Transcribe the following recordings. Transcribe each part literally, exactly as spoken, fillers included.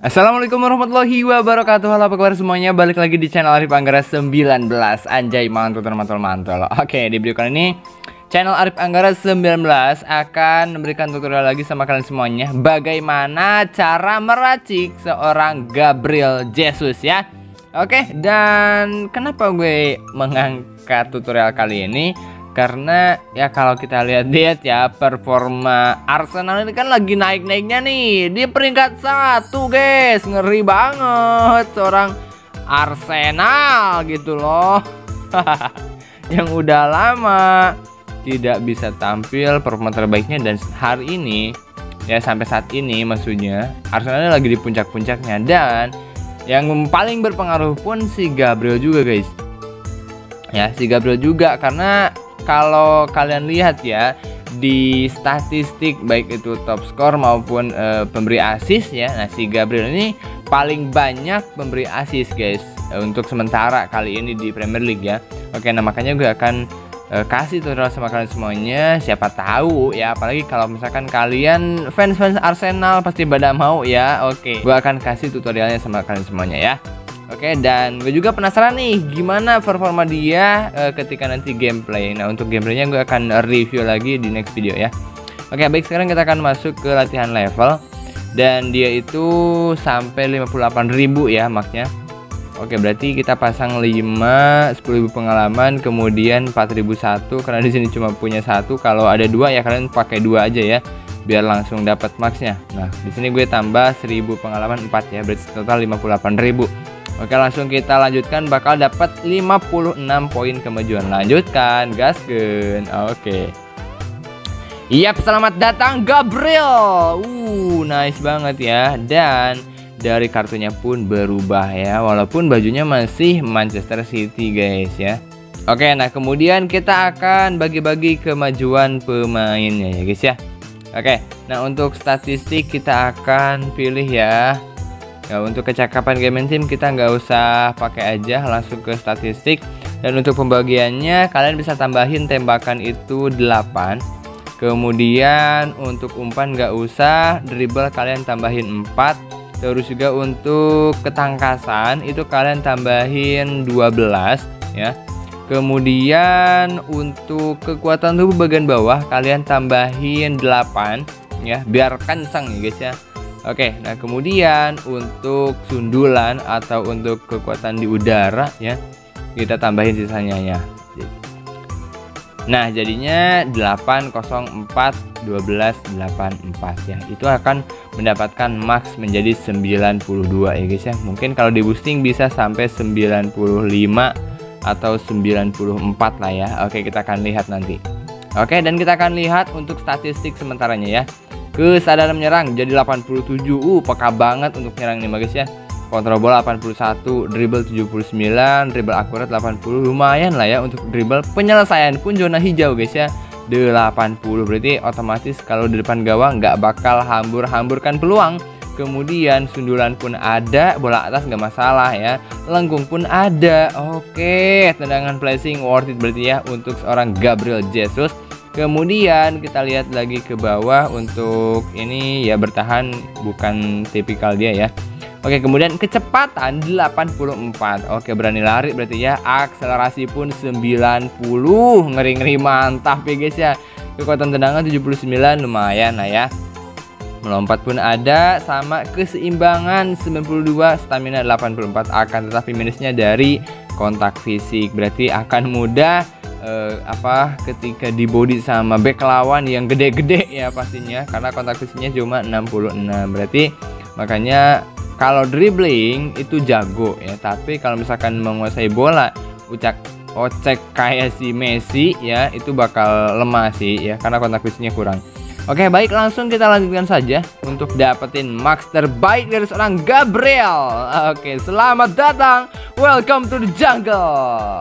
Assalamualaikum warahmatullahi wabarakatuh. Halo, apa kabar semuanya? Balik lagi di channel Arif Anggara sembilan belas. Anjay, mantul mantul mantul. Oke, di video kali ini channel Arif Anggara sembilan belas akan memberikan tutorial lagi sama kalian semuanya bagaimana cara meracik seorang Gabriel Jesus ya. Oke, dan kenapa gue mengangkat tutorial kali ini? Karena ya kalau kita lihat-lihat ya, performa Arsenal ini kan lagi naik-naiknya nih. Di peringkat satu guys, ngeri banget seorang Arsenal gitu loh. Yang udah lama tidak bisa tampil performa terbaiknya, dan hari ini ya, sampai saat ini maksudnya Arsenal ini lagi di puncak-puncaknya. Dan yang paling berpengaruh pun si Gabriel juga guys. Ya, si Gabriel juga, karena kalau kalian lihat ya di statistik baik itu top skor maupun e, pemberi assist ya, nah si Gabriel ini paling banyak pemberi assist guys e, untuk sementara kali ini di Premier League ya. Oke, nah makanya gue akan e, kasih tutorial sama kalian semuanya. Siapa tahu ya, apalagi kalau misalkan kalian fans-fans Arsenal pasti pada mau ya. Oke, gue akan kasih tutorialnya sama kalian semuanya ya. Oke, dan gue juga penasaran nih gimana performa dia uh, ketika nanti gameplay. Nah, untuk gameplaynya gue akan review lagi di next video ya. Oke, baik, sekarang kita akan masuk ke latihan level. Dan dia itu sampai lima puluh delapan ribu ya maxnya. Oke, berarti kita pasang lima, sepuluh ribu pengalaman, kemudian empat ribu satu. Karena di sini cuma punya satu. Kalau ada dua ya kalian pakai dua aja ya, biar langsung dapat maxnya. Nah, di sini gue tambah seribu pengalaman empat ya, berarti total lima puluh delapan ribu. Oke, langsung kita lanjutkan, bakal dapat lima puluh enam poin kemajuan. Lanjutkan, gaskeun. Oke. Yap, selamat datang Gabriel. Uh, nice banget ya. Dan dari kartunya pun berubah ya, walaupun bajunya masih Manchester City guys ya. Oke, nah kemudian kita akan bagi-bagi kemajuan pemainnya ya guys ya. Oke, nah untuk statistik kita akan pilih ya. Ya, untuk kecakapan gaming team kita nggak usah pakai aja, langsung ke statistik. Dan untuk pembagiannya kalian bisa tambahin tembakan itu delapan. Kemudian untuk umpan nggak usah, dribble kalian tambahin empat. Terus juga untuk ketangkasan itu kalian tambahin dua belas ya. Kemudian untuk kekuatan tubuh bagian bawah kalian tambahin delapan ya, biar kencang ya guys ya. Oke, nah kemudian untuk sundulan atau untuk kekuatan di udara ya, kita tambahin sisanya ya. Nah, jadinya delapan nol empat dua belas delapan empat ya. Itu akan mendapatkan max menjadi sembilan puluh dua ya guys ya. Mungkin kalau di boosting bisa sampai sembilan puluh lima atau sembilan puluh empat lah ya. Oke, kita akan lihat nanti. Oke, dan kita akan lihat untuk statistik sementaranya ya. Kesadaran menyerang jadi delapan puluh tujuh. Uh, peka banget untuk menyerang nih guys ya. Kontrol bola delapan puluh satu, dribble tujuh puluh sembilan, dribble akurat delapan puluh. Lumayan lah ya untuk dribble. Penyelesaian pun zona hijau guys ya, delapan puluh. Berarti otomatis kalau di depan gawang nggak bakal hambur-hamburkan peluang. Kemudian sundulan pun ada, bola atas nggak masalah ya. Lengkung pun ada. Oke, tendangan flashing worth it berarti ya untuk seorang Gabriel Jesus. Kemudian kita lihat lagi ke bawah, untuk ini ya bertahan bukan tipikal dia ya. Oke, kemudian kecepatan delapan puluh empat. Oke, berani lari berarti ya. Akselerasi pun sembilan puluh. Ngeri-ngeri mantap ya guys ya. Kekuatan tendangan tujuh puluh sembilan, lumayan lah ya. Melompat pun ada, sama keseimbangan sembilan puluh dua, stamina delapan puluh empat. Akan tetapi minusnya dari kontak fisik. Berarti akan mudah Uh, apa ketika di body sama back lawan yang gede-gede ya pastinya, karena kontak fisiknya cuma enam puluh enam. Berarti makanya kalau dribbling itu jago ya, tapi kalau misalkan menguasai bola ucak ocek kayak si Messi ya, itu bakal lemah sih ya, karena kontak fisiknya kurang. Oke, baik, langsung kita lanjutkan saja untuk dapetin max terbaik dari seorang Gabriel. Oke, selamat datang, welcome to the jungle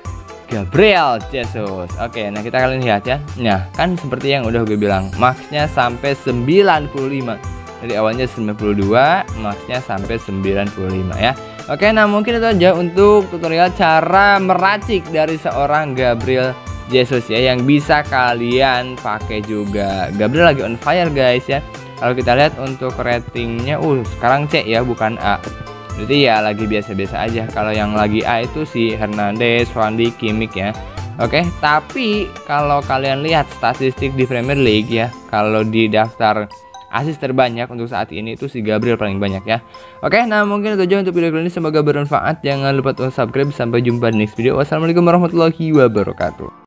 Gabriel Jesus. Oke, nah kita kalian lihat ya. Nah, kan seperti yang udah gue bilang, maxnya sampai sembilan puluh lima. Dari awalnya sembilan puluh dua, maxnya sampai sembilan puluh lima ya. Oke, nah mungkin itu aja untuk tutorial cara meracik dari seorang Gabriel Jesus ya, yang bisa kalian pakai juga. Gabriel lagi on fire guys ya. Kalau kita lihat untuk ratingnya, uh sekarang C ya, bukan A. Berarti ya lagi biasa-biasa aja. Kalau yang lagi A itu si Hernandez, Van Dijk, Kimmich ya. Oke, tapi kalau kalian lihat statistik di Premier League ya, kalau di daftar asis terbanyak untuk saat ini itu si Gabriel paling banyak ya. Oke, nah mungkin itu aja untuk video kali ini, semoga bermanfaat. Jangan lupa untuk subscribe. Sampai jumpa di next video. Wassalamualaikum warahmatullahi wabarakatuh.